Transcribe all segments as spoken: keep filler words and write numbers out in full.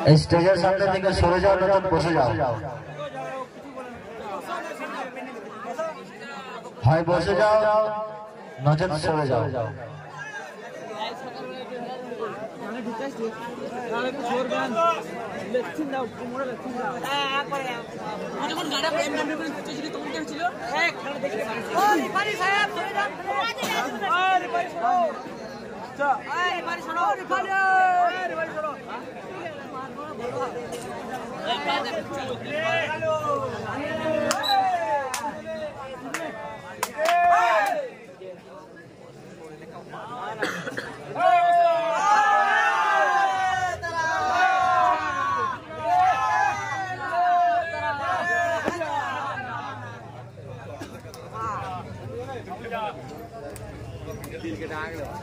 স্টেজের সামনে থেকে সরে যাও, নতুন বসে যাও, হয় বসে যাও নচেত সরে যাও। दिल के डांग लो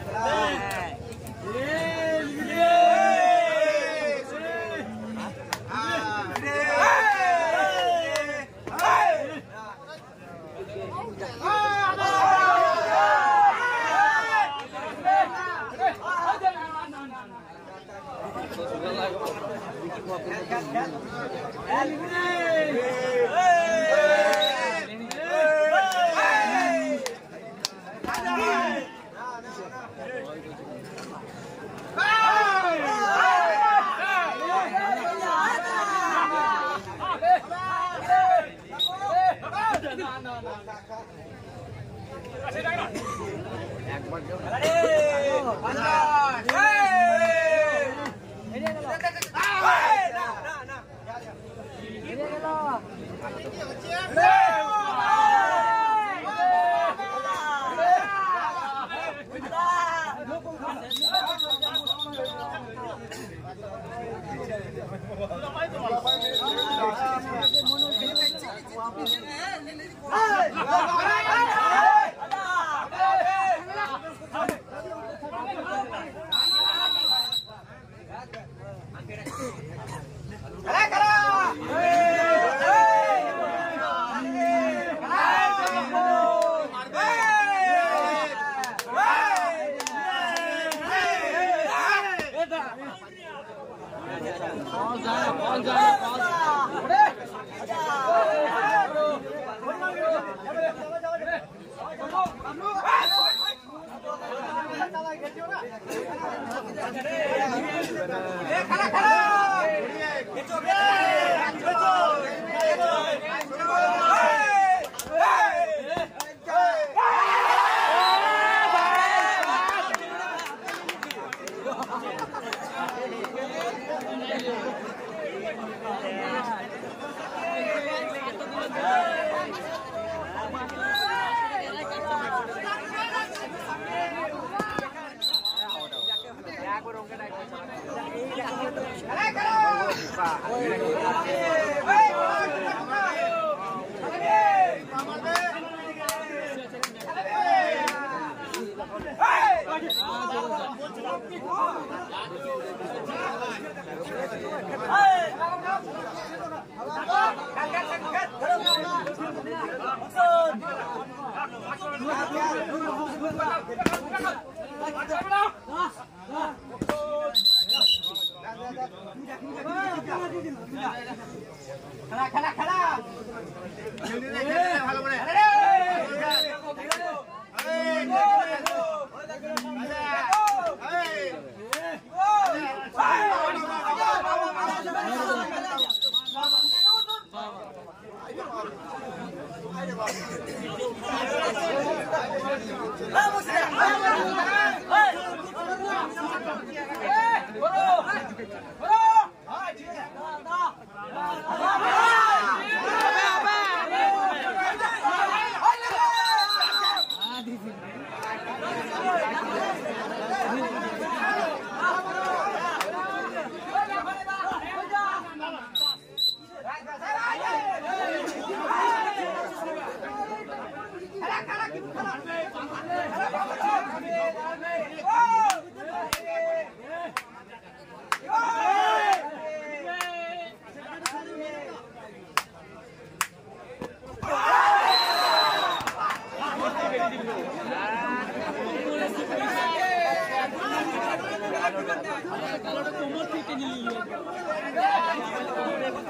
Hey!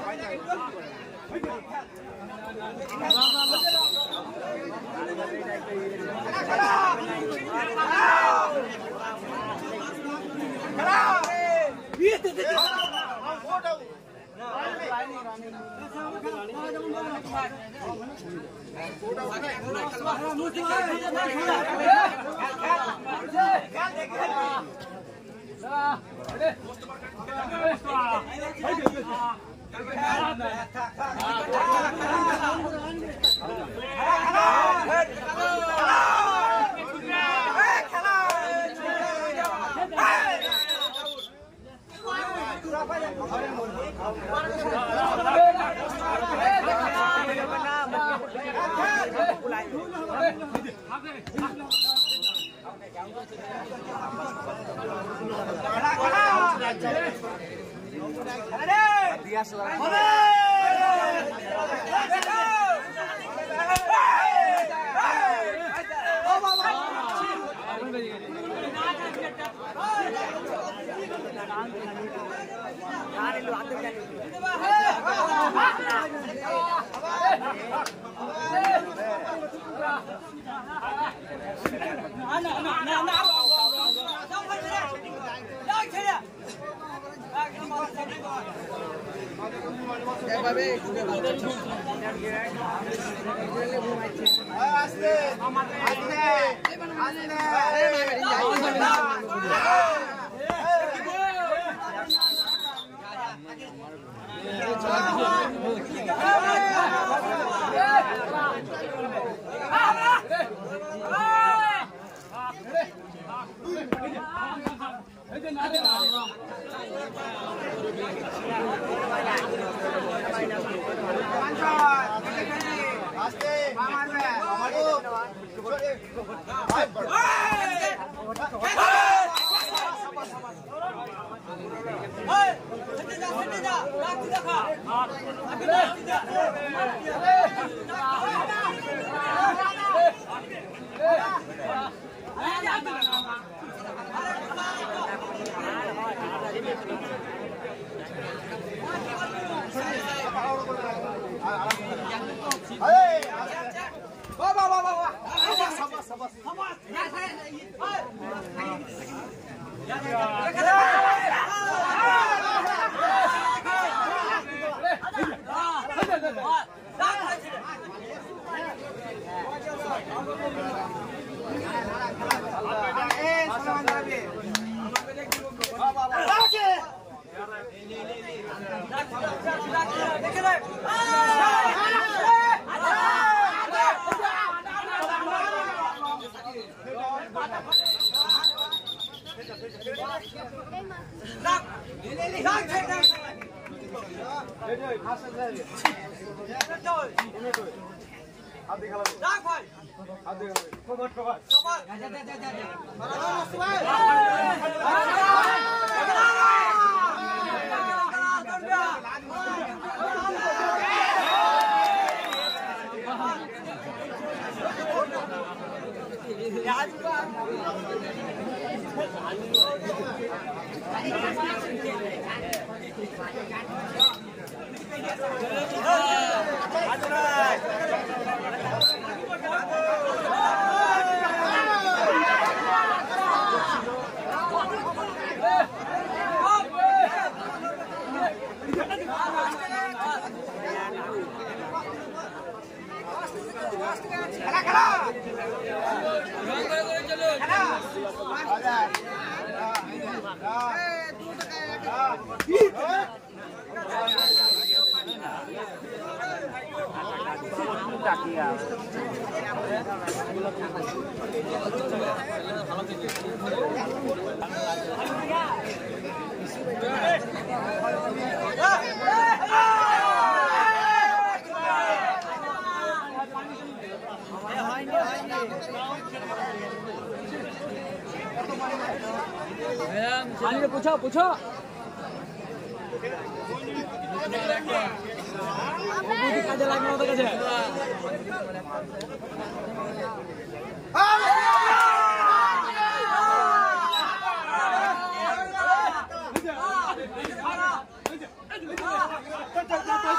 पूछो पूछो কাজে লাগবে ওদের কাছে Ha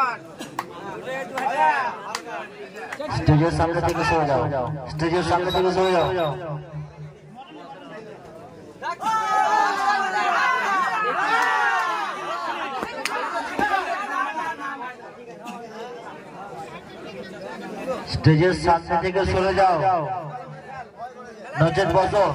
स्टेजेর সামনে থেকে সরে যাও স্টেজের সামনে থেকে সরে যাও স্টেজের সামনে থেকে সরে যাও নজর বসো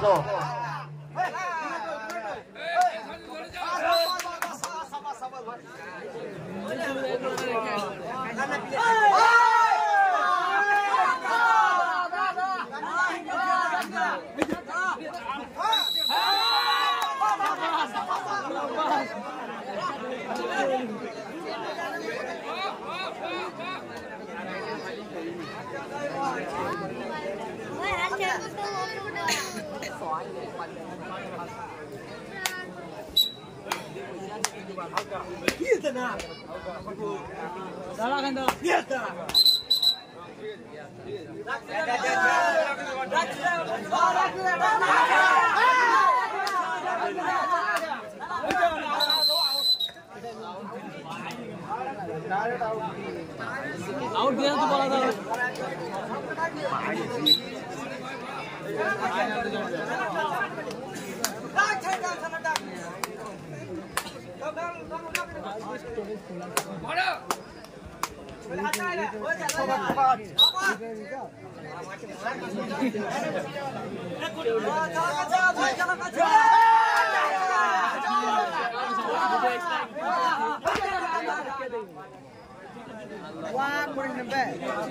Salah kan tuh? Out dia tuh bola tuh. Wah, kurang nembe.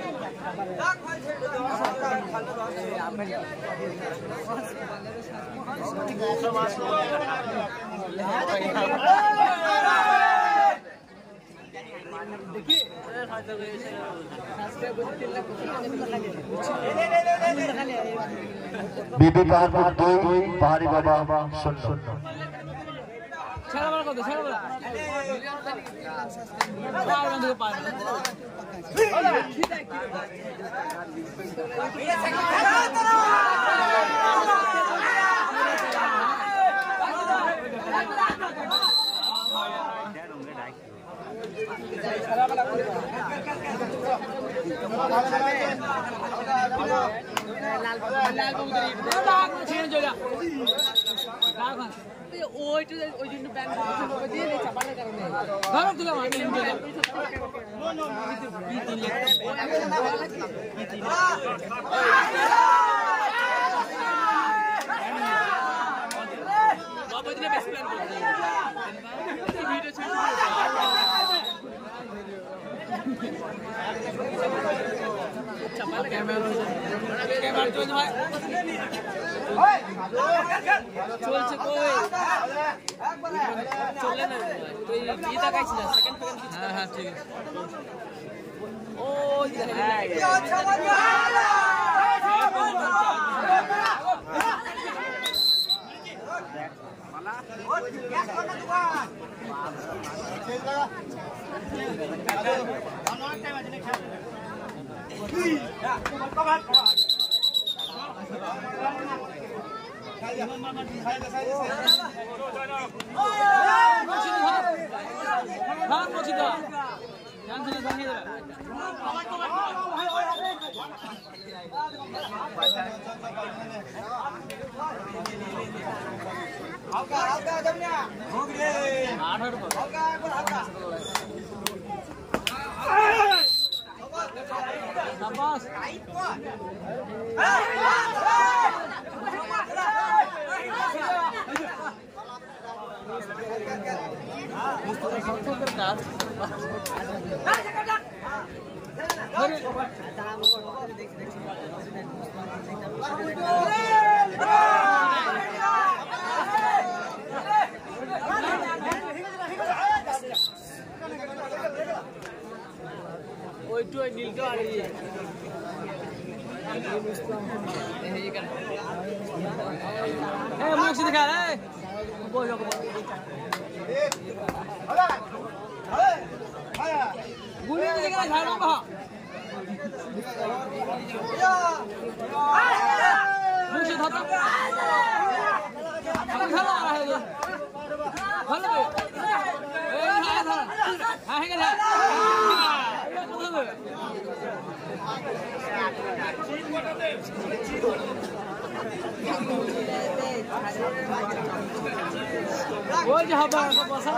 বিবি পাহাড়পুর দুই পাহাড়ি বাবা শূন্য ছাড়া বলা কত ছাড়া বলা ছাড়া বন্ধ পায় চলছে কই চলে না তুই কি দেখাইছিস সেকেন্ড সেকেন্ড হ্যাঁ হ্যাঁ ঠিক আছে ও হ্যাঁ ওইটু ওই নীলটা আর এই এই কারণ এ মুখ से दिखा रे बोल जाओ ए अरे अरे आया गुली नहीं दिखा झाड़ो बहा मुख से धोता हम खा रहा है हेलो ए हां था হ্যাঁ হয়ে গেল ওই যে হবে বসা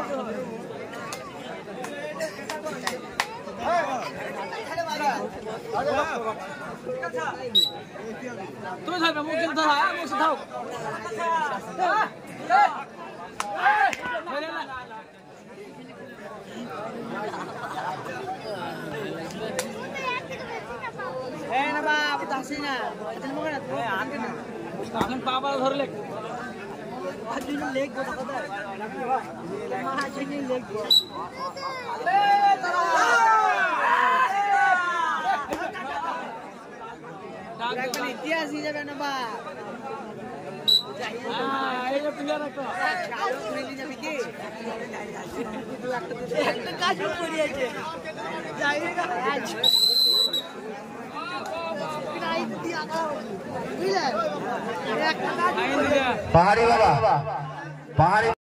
তুমি ধরবে মুখ কিন্তু ধরা মুখ ধরো এই না বাবা দাসি না দিন মগে না তুই আনবে না এখন বাবা ধরলে আদিন লেগ কথা কথা মহা চিনি লেগ এ দাদা ডাকবেন ইতিহাস হিসেবে না বা হ্যাঁ এই যে প্লেয়ার রাখো কালো মিলি যাবে কি একটা কাজ করিয়েছে যাইগা আজ প্রাইজ দিয়া দাও বুঝলে একটা কাজ পাহাড়ি বাবা পাহাড়ি